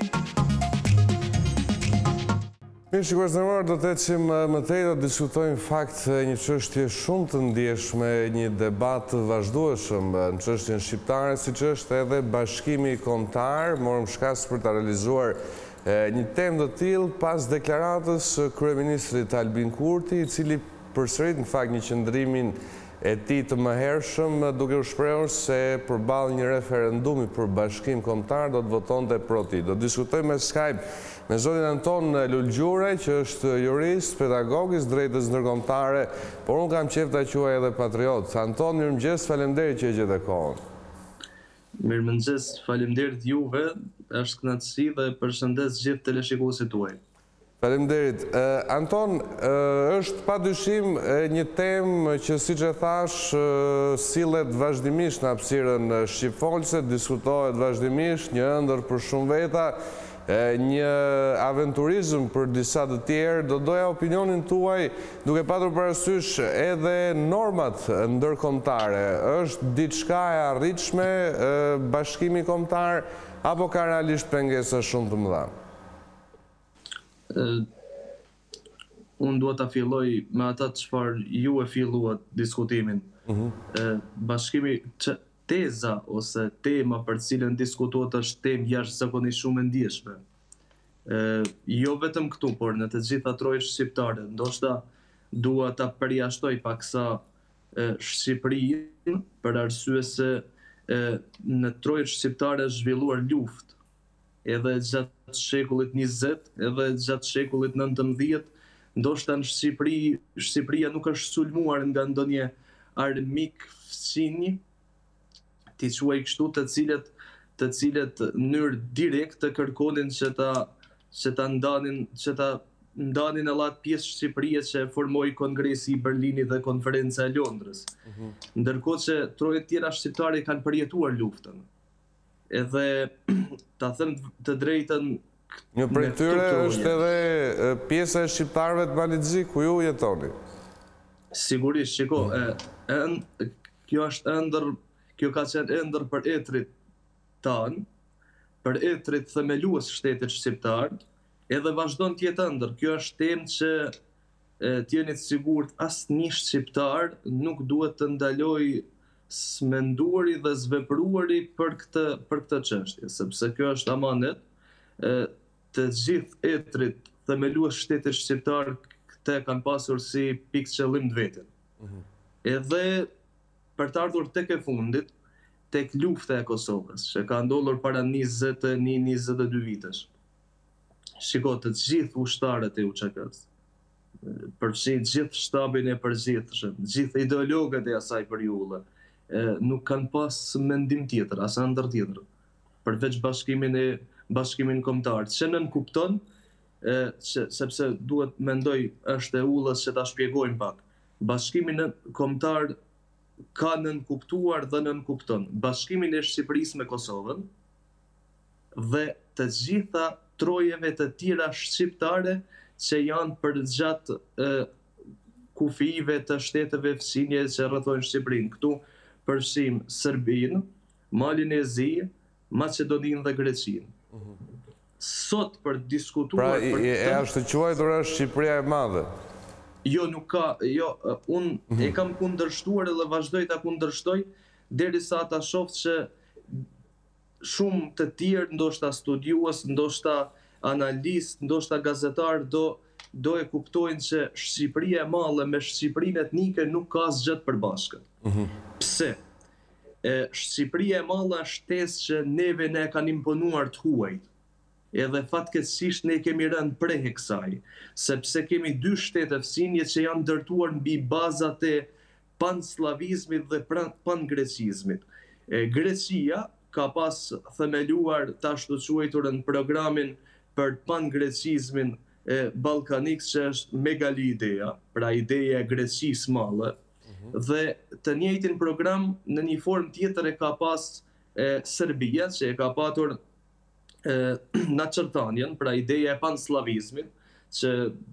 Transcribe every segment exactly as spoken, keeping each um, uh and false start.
Mirë, shikues nderuar, do të ecim më tej, do të diskutojmë fakt një çështje shumë të ndjeshme, një debat të vazhdueshëm në çështjen shqiptare, siç është edhe Bashkimi Kombëtar. Morëm shkas për ta realizuar një temë të tillë pas deklaratës së kryeministrit Albin Kurti, i cili përsërit në fakt një qëndrimin e tij të mëhershëm, duke u shprehur se përballë një referendumi për bashkim kombëtar do të votonte pro ti. Do të diskutojmë me Skype me zotin Anton Lulgjure, që është jurist, pedagogist, drejtës ndërkombëtare, por unë kam qejf ta quaj edhe patriot. Anton, mirëmëngjes, faleminderit që e gjetë kohën. Mirëmëngjes, faleminderit juve, është kënaqësi dhe përshëndes gjithë teleshikuesit tuaj. Faleminderit. Anton, është padyshim një temë që, siç e thash, sillet vazhdimisht në hapësirën shqipfolse, diskutohet vazhdimisht, një ëndër për shumë veta, një aventurizëm për disa të tjerë. Do doja opinionin tuaj, duke patur parasysh edhe normat ndërkombëtare. Është diçka e arritshme bashkimi kombëtar, apo ka realisht pengesa shumë të mëdha? Unë duhet ta filloj me ata çfarë ju e filluat diskutimin. Bashkimi, teza ose tema për cilën diskutohet është temë jashtëzakonisht shumë e ndjeshme. Jo vetëm këtu, por në të gjitha trojët shqiptare. Ndoshta dua ta përjashtoj paksa Shqipërinë, për arsye se në trojët shqiptare është zhvilluar luftë, edhe gjatë shekullit njëzet, edhe gjatë shekullit nëntëmbëdhjetë, ndoshta në Shqipëri, Shqipëria nuk është sulmuar nga ndonjë armik fësini, ti quaj kështu, të cilët të cilët në mënyrë direkte kërkonin që ta që ta ndanin që ta ndanin edhe atë pjesë Shqipërisë që formoi Kongresi i Berlinit dhe Konferenca e Londrës. Ndërkohë që trojët tjera shqiptare kanë përjetuar luftën. Edhe ta them të drejtën, një prej tyre është edhe pjesa e shqiptarëve të Malizzi, ku ju jetoni. Sigurisht, shiko, kjo është ëndër, kjo ka qenë ëndër për etrit tanë, për etrit themelues shtetit shqiptar, edhe vazhdon të jetë ëndër. Kjo është temë që t'jeni të sigurt asnjë shqiptar nuk duhet të ndaloj smenduari dhe zvepruari për këtë për këtë çështje, sepse kjo është amanet. Të gjithë etrit themelues shtetit shqiptar këtë kanë pasur si pikë qëllim të vetin. Edhe për të ardhur tek e fundit, tek lufta e Kosovës, që ka ndodhur para njëzet e një njëzet e dy vitesh. Shiko, të gjithë ushtarët e U Ç K-s, përfshi gjithë shtabin e përgjithshëm, gjithë ideologët e asaj periudhe, nuk kanë pas mendim tjetër, as ëndër tjetër, përveç bashkimin e bashkimin kombëtar, që nën kupton, sepse duhet mendoj është e ullës që ta shpjegojmë pak. Bashkimin kombëtar ka nën kuptuar dhe nën kupton bashkimin e Shqipërisë me Kosovën dhe të gjitha trojeve të tjera shqiptare që janë përgjatë kufive të shteteve fësinje që rrethojnë Shqipërinë. Këtu përfshim Serbinë, Malin e Zi, Maqedoninë dhe Greqinë. Sot për diskutuar... Pra, e është të quajtur është Shqipëria e Madhe? Jo, nuk ka, jo, unë e kam kundërshtuar dhe vazhdoj ta kundërshtoj, derisa ta shoh që shumë të tjerë, ndoshta studiues, ndoshta analist, ndoshta gazetar, do do e kuptojnë që Shqipëria e Madhe me Shqipërinë etnike nuk ka asgjë të përbashkët. Pse? Shqipëria e Madhe është shtesë që neve ne kanë imponuar të huajt. Edhe fatkeqësisht ne kemi rënë prej kësaj, sepse kemi dy shtete fësinje që janë ndërtuar mbi bazat e panslavizmit dhe pangreqizmit. Greqia ka pas themeluar ta ashtu quajturën programin për pangreqizmin ballkanik, që është Megali Ideja, pra ideja e Greqisë madhe, dhe të njëjtin program në një formë tjetër e ka pas Serbia, që e ka patur Naçrtanjen, pra ideja e panslavizmit, që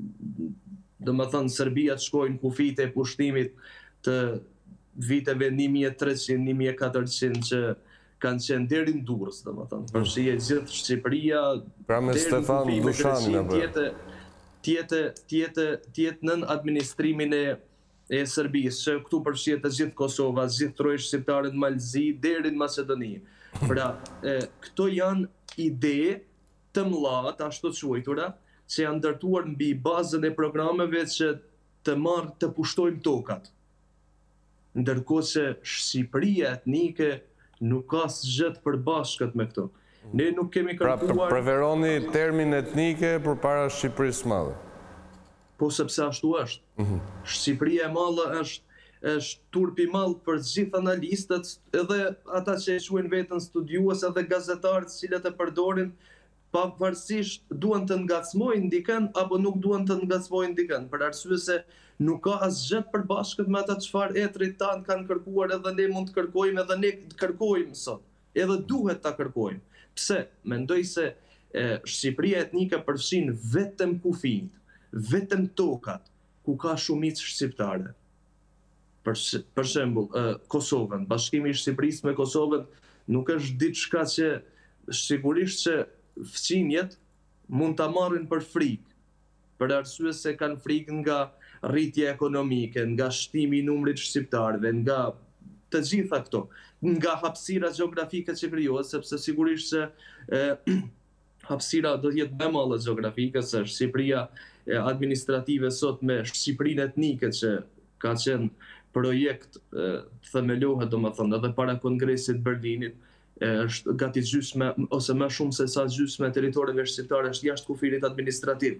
do më thënë Serbia të shkojnë kufit e pushtimit të viteve një mijë e treqind një mijë e katërqind që kanë qenë deri në Durrës, domethënë. Përfshi e gjithë Shqipëria pra me Stefan Dushanin tjetë tjetë tjetë tjetë nën administrimin e e Serbisë, që këtu përfshihet të gjithë Kosova, të gjithë trojë shqiptare në Malzi deri në Maqedoni. Pra, e, këto janë ide të mëdha, ashtu të quajtura, që janë ndërtuar mbi bazën e programeve që të marrë të pushtojmë tokat. Ndërkohë që Shqipëria etnike nuk ka asgjë të përbashkët me këto. Ne nuk kemi kërkuar... Pra, preferoni termin etnike përpara Shqipërisë madhe? Po sepse ashtu është. Mm-hmm. Shqipëria e madhe është, është turpi madh për gjithë analistët, edhe ata që e quajnë veten studiues, edhe gazetarët cilët e përdorin, pavarësisht duan të ngacmojnë dikën apo nuk duan të ngacmojnë dikën, për arsye se nuk ka asgjë të përbashkët me ata çfarë etrit tanë kanë kërkuar, edhe ne mund të kërkojmë, edhe ne kërkojmë sot. Edhe duhet ta kërkojmë. Pse? Mendoj se e, Shqipëria etnike përfshin vetëm kufinjt, vetëm tokat ku ka shumicë shqiptare. Për, për shembull, Kosovën, bashkimi i Shqipërisë me Kosovën nuk është diçka që sigurisht që fqinjet mund ta marrin për frikë, për arsye se kanë frikë nga rritja ekonomike, nga shtimi i numrit shqiptarëve, nga të gjitha këto, nga hapësira gjeografike që krijohet, sepse sigurisht që e, hapësira do të jetë më e madhe gjeografike se Shqipëria administrative sot me Shqipërinë etnike që ka qenë projekt të themelohet, domethënë, edhe para kongresit Berlinit, është gati gjysme ose më shumë se sa gjysme e territoreve shqiptare është jashtë kufirit administrativ.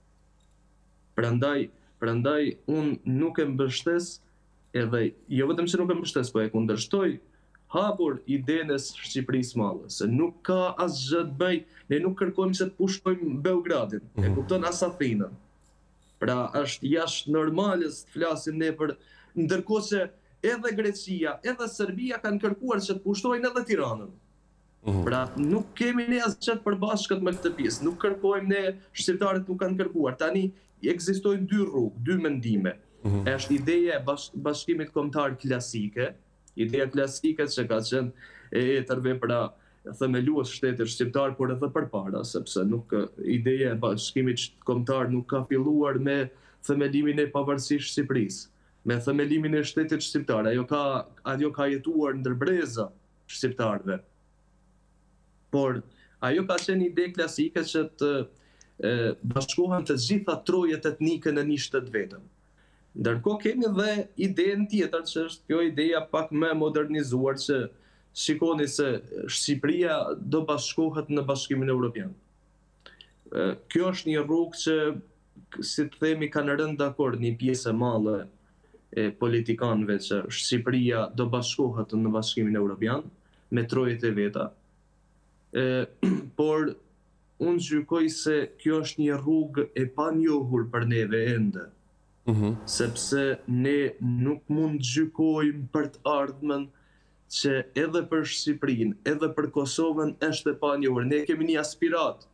Prandaj, prandaj unë nuk e mbështes, edhe jo vetëm që nuk e mbështes, po e kundërshtoj hapur idenë e Shqipërisë madhe, se nuk ka asgjë të bëj, ne nuk kërkojmë se të pushtojmë Beogradin, e kupton as Athinën. Pra është jashtë normalës të flasim ne për, ndërkohë që edhe Greqia, edhe Serbia kanë kërkuar që të pushtojnë edhe Tiranën. Pra nuk kemi ne asgjë të përbashkët me këtë pjesë, nuk kërkojmë ne, shqiptarët nuk kanë kërkuar. Tani ekzistojnë dy rrugë, dy mendime. Është ideja e bash, bashkimit kombëtar klasike, ideja klasike që ka qenë e etërve pra themelues shtetit shqiptar, por edhe përpara, sepse nuk ideja e bashkimit kombëtar nuk ka filluar me themelimin e pavarësisë Shqipërisë, me themelimin e shtetit shqiptar. Ajo ka, ajo ka jetuar ndër breza shqiptarëve. Por ajo ka qenë ide klasike që të e, bashkohen të gjitha trojet etnike në një shtet vetëm. Ndërkohë kemi dhe idenë tjetër që është kjo ideja pak më modernizuar që shikoni se Shqipëria do bashkohet në Bashkimin Evropian. Kjo është një rrugë që, si të themi, kanë rënë dakord një pjesë e madhe e politikanëve që Shqipëria do bashkohet në Bashkimin Evropian me trojet e veta. E, por unë gjykoj se kjo është një rrugë e panjohur për neve ende. Mm-hmm. Sepse ne nuk mund gjykojmë për të ardhmen që edhe për Shqipërinë, edhe për Kosovën është e panjohur. Ne kemi një aspirat,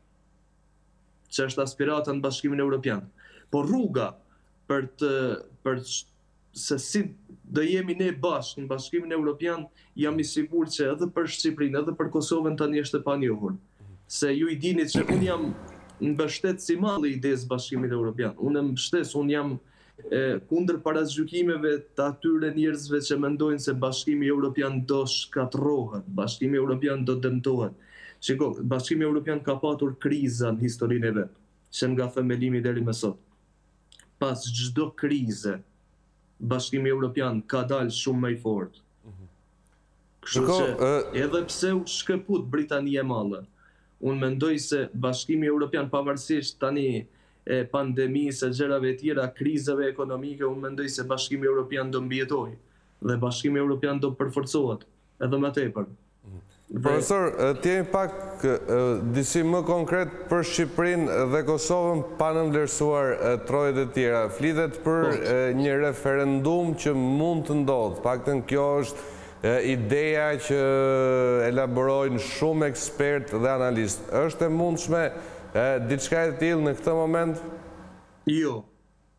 që është aspirata në Bashkimin Evropian. Por rruga për të për se si do jemi ne bashkë në Bashkimin Evropian, jam i sigurt që edhe për Shqipërinë, edhe për Kosovën tani është e panjohur. Se ju i dini që unë jam mbështet si malli i idesë Bashkimit Evropian. Unë mbështes, unë jam E, kundër paragjykimeve të atyre njerëzve që mendojnë se Bashkimi Evropian do shkatërrohet, Bashkimi Evropian do dëmtohet. Shiko, Bashkimi Evropian ka patur kriza në historinë e vet, që nga themelimi deri më sot. Pas çdo krize, Bashkimi Evropian ka dalë shumë më i fortë. Kështu që edhe pse u shkëput Britania e Madhe, unë mendoj se Bashkimi Evropian pavarësisht tani e pandemisë, e gjërave tjera, krizave ekonomike, unë mendoj se Bashkimi Evropian do mbijetojë dhe Bashkimi Evropian do përforcohet edhe më tepër. Profesor, t'jemi pak disi më konkret për Shqipërinë dhe Kosovën pa në vlerësuar trojet e tjera. Flitet për një referendum që mund të ndodhë, paktën kjo është ideja që elaborojnë shumë ekspert dhe analist. Është e mundshme diçka e tillë në këtë moment? Jo.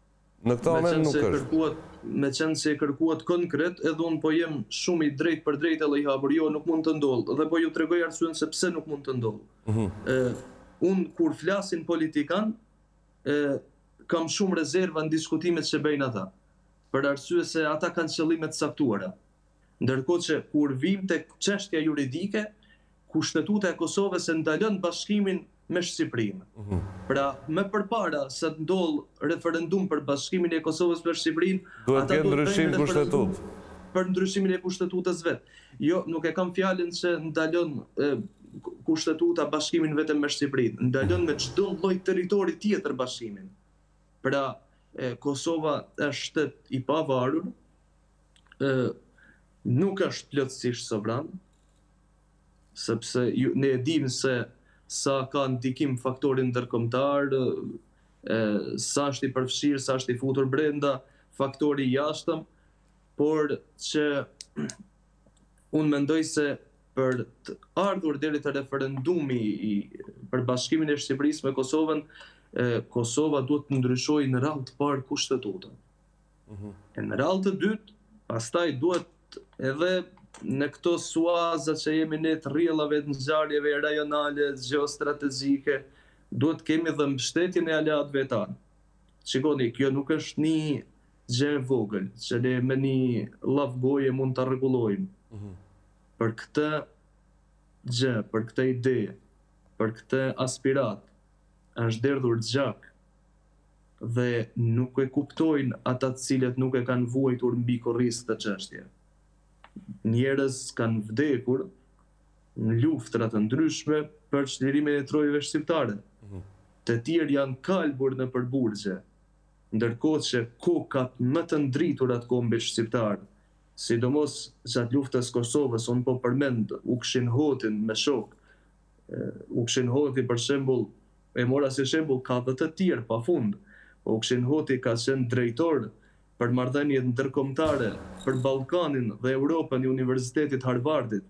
Në këtë moment nuk është. Kërkuat, me qenë se kërkuat konkret, edhe unë po jem shumë i drejt për drejt edhe i hapur, jo nuk mund të ndodhë, dhe po ju tregoj arsyen se pse nuk mund të ndodhë. Mm-hmm. Unë kur flasin politikan, e, kam shumë rezerva në diskutimet që bëjnë ata, për arsye se ata kanë qëllimet saktuara. Ndërkohë që kur vim tek çështja juridike, Kushtetuta e Kosovës e ndalon bashkimin me Shqipërinë. Mm-hmm. Pra, më përpara se të ndodh referendum për bashkimin e Kosovës me Shqipërinë, duhet të ketë ndryshim kushtetutë. Për ndryshimin e kushtetutës vet. Jo, nuk e kam fjalën se ndalon e, kushtetuta bashkimin vetëm me Shqipërinë, ndalon me çdo lloj territori tjetër bashkimin. Pra, e, Kosova është shtet i pavarur, e, nuk është plotësisht sovran, sepse ju, ne e dim se sa ka ndikim faktorin ndërkombëtar, sa është i përfshirë, sa është i futur brenda, faktori i jashtëm, por që unë mendoj se për të ardhur deri te referendumi i, për bashkimin e Shqipërisë me Kosovën, e, Kosova duhet të ndryshojë në radhë të parë kushtetutën. Mm-hmm. E në radhë të dytë, pastaj duhet edhe në këto suaza që jemi ne të rrjellave të ngjarjeve rajonale, gjeostrategjike, duhet kemi dhe mbështetjen e aleatëve tanë. Shikoni, kjo nuk është një gjë e vogël, që ne me një lavgoje mund ta rregullojmë. Mm-hmm. Për këtë gjë, për këtë ide, për këtë aspirat, është derdhur gjak dhe nuk e kuptojnë ata të cilët nuk e kanë vuajtur mbi korrisë të çështje. Njerëz kanë vdekur në luftra të ndryshme për çlirimin e trojeve shqiptare. Mm-hmm. Të tjerë janë kalbur në përburgje, ndërkohë që kokat më të ndriturat kombit shqiptar, sidomos gjatë luftës Kosovës, unë po përmend Ukshin Hotin me shok. Ukshin Hoti për shembull, e mora si shembull, ka dhe të tjerë pafund. Ukshin Hoti ka qenë drejtor për marrëdhëniet ndërkombëtare për Ballkanin dhe Europën i Universitetit Harvardit.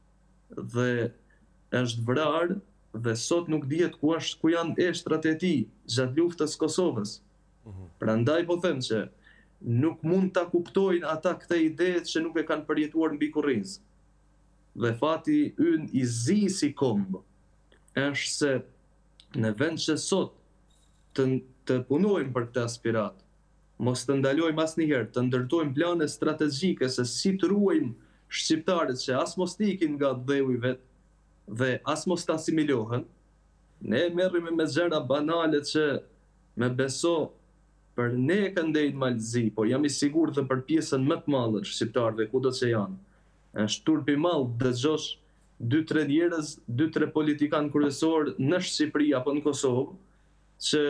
Dhe është vrarë dhe sot nuk dihet ku është, ku janë eshtrat e tij gjatë luftës Kosovës. Mm-hmm. Prandaj po them që nuk mund ta kuptojnë ata këtë ide që nuk e kanë përjetuar mbi kurrizë. Dhe fati ynë i zi si komb është se në vend që sot të, të punojmë për këtë aspirat, mos të ndalojmë asnjëherë, të ndërtojmë plane strategjike se si të ruajmë shqiptarët që as mos ikin nga dheu i vet dhe as mos të asimilohen. Ne merremi me gjëra banale që me beso për ne e këndejnë malëzi, po jam i sigurt dhe për pjesën më të madhe të shqiptarëve kudo që janë. Është turp i madh dëgjosh dy tre njerëz, dy tre politikan kryesor në Shqipëri apo në Kosovë që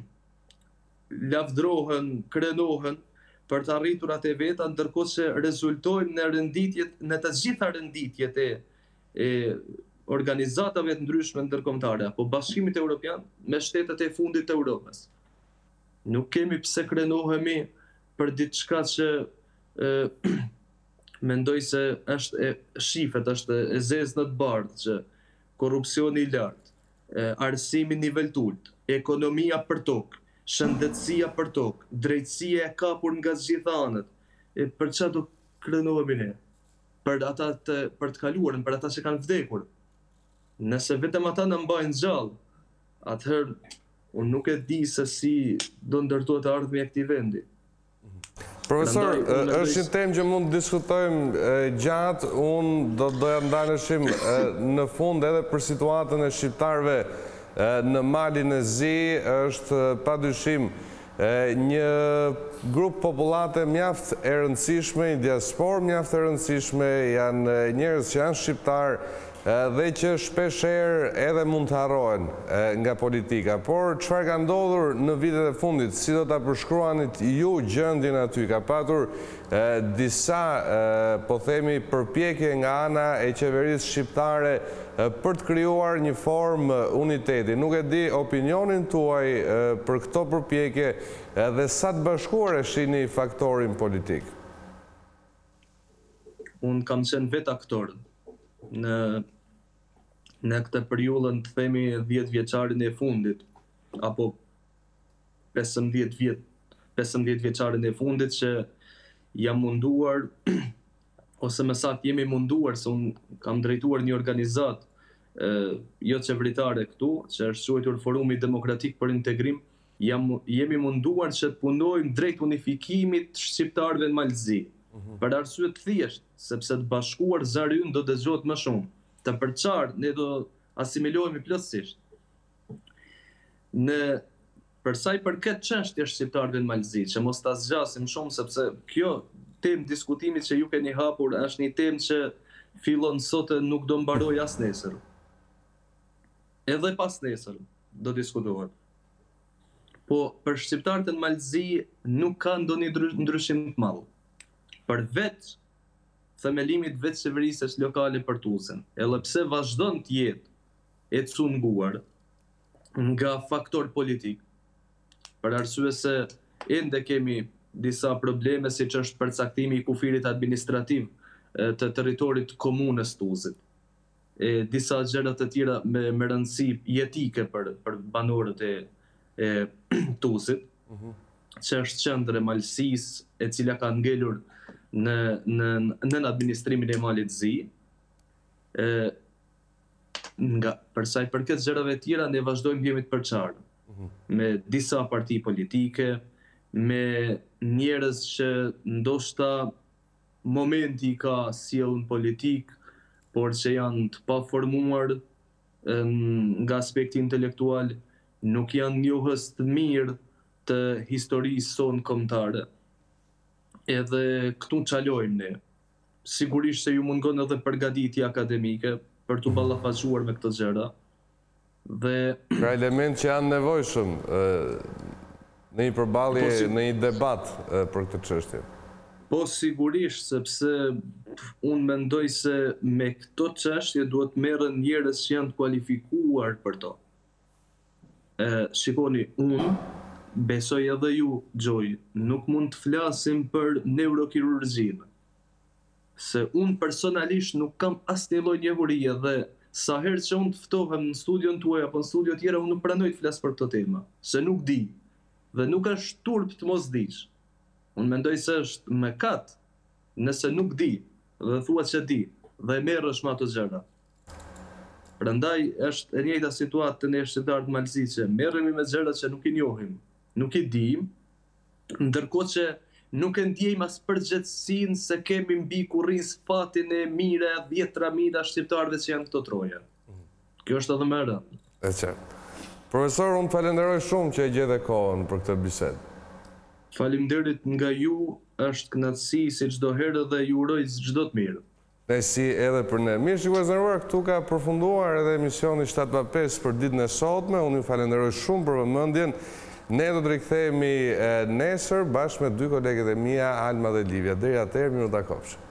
lavdrohen, krenohen për të arriturat e veta, ndërkohë që rezultojnë në renditjet, në të gjitha renditjet e, e organizatave të ndryshme ndërkombëtare apo Bashkimit Evropian me shtetet e fundit të Europës. Nuk kemi pse krenohemi për diçka që e, mendoj se është e shifet, është e zezë në të bardhë, që korrupsioni i lartë, arsimi nivel të ulët, ekonomia për tokë, shëndetësia për tokë, drejtësia e kapur nga të gjitha anët. E për çfarë do krenohemi ne? Për ata të, për të kaluarën, për ata që kanë vdekur. Nëse vetëm ata na mbajnë gjallë, atëherë unë nuk e di se si do ndërtohet ardhmja e këtij vendi. Profesor, Prandaj, është një temë që mund të diskutojmë e, gjatë, unë do doja ndaleshim e, në fund edhe për situatën e shqiptarëve e, në Malin e Zi, është padyshim e, një grup populate mjaft e rëndësishme, një diasporë mjaft e rëndësishme, janë njerëz që janë shqiptarë dhe që shpesher edhe mund të harrohen nga politika. Por çfarë ka ndodhur në vitet e fundit, si do ta përshkruanit ju gjendjen aty? Ka patur e, disa, e, po themi, përpjekje nga ana e qeverisë shqiptare e, për të krijuar një formë uniteti. Nuk e di opinionin tuaj e, për këto përpjekje e, dhe sa të bashkuar e shihni faktorin politik. Unë kam qenë vet aktor në në këtë periudhën, të themi dhjetë vjeçarin e fundit apo pesëmbëdhjetë vjet pesëmbëdhjetë vjeçarin e fundit që jam munduar, ose më saktë jemi munduar, se unë kam drejtuar një organizatë jo qeveritare këtu, që është quajtur Forumi Demokratik për Integrim, jam, jemi munduar që të punojmë drejt unifikimit të shqiptarëve në Malzi. Për arsye të thjeshtë, sepse të bashkuar zëri ynë do dëgjohet më shumë. Të përçarë ne do asimilohemi plotësisht. Në përsa i përket çështjes shqiptarëve në Malzi, që mos ta zgjasim shumë, sepse kjo temë diskutimit që ju keni hapur është një temë që fillon sot e nuk do mbaroj as nesër. Edhe pas nesër do diskutohet. Po për shqiptarët në Malzi nuk ka ndonjë ndryshim të madh. Përveç themelimit vetë qeverisës lokale për Tuzën, edhe pse vazhdon të jetë e cunguar nga faktor politik, për arsye se ende kemi disa probleme, siç është përcaktimi i kufirit administrativ të territorit të komunës Tuzit, e disa gjëra të tjera me, me rëndësi jetike për, për banorët e, e Tuzit, mm-hmm. që është qendër e Malësisë, e cila ka ngelur në, në, në administrimin e Malit Zi. E, nga, përsa i përket gjërave tjera, ne vazhdojmë jemi të përçarë, mm-hmm. me disa parti politike, me njerëz që ndoshta momenti ka sjellën politik, por që janë të paformuar nga aspekti intelektual, nuk janë njohës të mirë të historisë sonë kombëtare. Edhe këtu çalojmë ne. Sigurisht se ju mungon edhe përgatitje akademike për të ballafaqsuar me këto gjëra. Dhe pra element që janë nevojshëm në një përballje, në një debat për këtë çështje. Po sigurisht, sepse unë mendoj se me këto çështje duhet merren njerëz që janë të kualifikuar për to. E, shikoni, unë besoj edhe ju, Gjoj, nuk mund të flasim për neurokirurgjinë. Se unë personalisht nuk kam asnjë lloj njohurie dhe sa herë që unë të ftohem në studion tuaj apo në studio tjera, unë nuk pranoj të flas për këtë temë, se nuk di. Dhe nuk është turp të mos dish. Unë mendoj se është mëkat nëse nuk di dhe thuat që di dhe merresh me ato gjëra. Prandaj është e njëjta situatë të ne shqiptarët të Malëzi, që merremi me gjëra që nuk i njohim, nuk i dim, ndërkohë që nuk e ndjejmë as përgjegjësinë se kemi mbi kurriz fatin e mirë e dhjetra mijë shqiptarëve që janë këto troje. Kjo është edhe më e rëndë. E qartë. Profesor, unë falenderoj shumë që e gjethe kohën për këtë bisedë. Faleminderit nga ju, është kënaqësi si çdo herë dhe ju uroj çdo të mirë. Ne si edhe për ne. Mirë shikues të nderuar, këtu ka përfunduar edhe emisioni shtatëdhjetë pa pesë për ditën e sotme. Unë ju falenderoj shumë për vëmendjen. Ne do të rikthehemi nesër bashkë me dy kolegët e mia, Alma dhe Livia. Deri atëherë, miru ta kofshë.